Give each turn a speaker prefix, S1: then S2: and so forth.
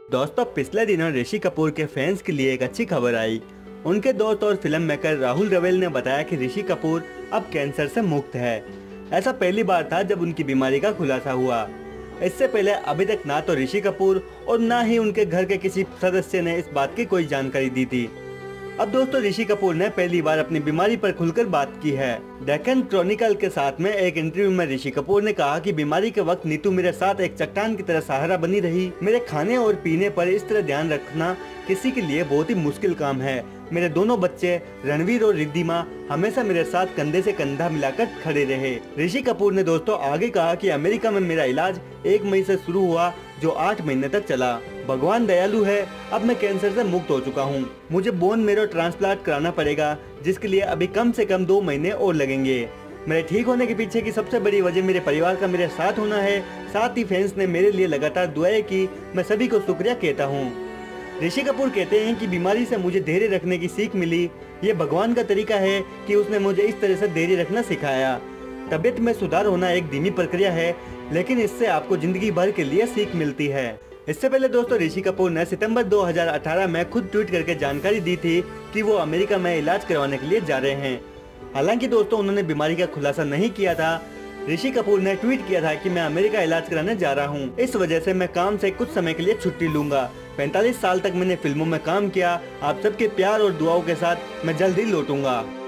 S1: दोस्तों, पिछले दिनों ऋषि कपूर के फैंस के लिए एक अच्छी खबर आई। उनके दोस्त और फिल्म मेकर राहुल रवेल ने बताया कि ऋषि कपूर अब कैंसर से मुक्त है। ऐसा पहली बार था जब उनकी बीमारी का खुलासा हुआ। इससे पहले अभी तक ना तो ऋषि कपूर और ना ही उनके घर के किसी सदस्य ने इस बात की कोई जानकारी दी थी। अब दोस्तों, ऋषि कपूर ने पहली बार अपनी बीमारी पर खुलकर बात की है। डेक्कन क्रॉनिकल के साथ में एक इंटरव्यू में ऋषि कपूर ने कहा कि बीमारी के वक्त नीतू मेरे साथ एक चट्टान की तरह सहारा बनी रही। मेरे खाने और पीने पर इस तरह ध्यान रखना किसी के लिए बहुत ही मुश्किल काम है। मेरे दोनों बच्चे रणवीर और रिद्धिमा हमेशा मेरे साथ कंधे से कंधा मिलाकर खड़े रहे। ऋषि कपूर ने दोस्तों आगे कहा कि अमेरिका में मेरा इलाज 1 मई से शुरू हुआ, जो 8 महीने तक चला। भगवान दयालु है, अब मैं कैंसर से मुक्त हो चुका हूँ। मुझे बोन मेरो ट्रांसप्लांट कराना पड़ेगा, जिसके लिए अभी कम से कम 2 महीने और लगेंगे। मेरे ठीक होने के पीछे की सबसे बड़ी वजह मेरे परिवार का मेरे साथ होना है। साथ ही फैंस ने मेरे लिए लगातार दुआएं की। मैं सभी को शुक्रिया कहता हूँ। ऋषि कपूर कहते हैं कि बीमारी से मुझे धैर्य रखने की सीख मिली। ये भगवान का तरीका है कि उसने मुझे इस तरह से धैर्य रखना सिखाया। तबीयत में सुधार होना एक धीमी प्रक्रिया है, लेकिन इससे आपको जिंदगी भर के लिए सीख मिलती है। इससे पहले दोस्तों, ऋषि कपूर ने सितंबर 2018 में खुद ट्वीट करके जानकारी दी थी कि वो अमेरिका में इलाज करवाने के लिए जा रहे हैं। हालांकि दोस्तों, उन्होंने बीमारी का खुलासा नहीं किया था। ऋषि कपूर ने ट्वीट किया था कि मैं अमेरिका इलाज कराने जा रहा हूं। इस वजह से मैं काम से कुछ समय के लिए छुट्टी लूंगा। 45 साल तक मैंने फिल्मों में काम किया। आप सबके प्यार और दुआओं के साथ मैं जल्द ही लौटूंगा।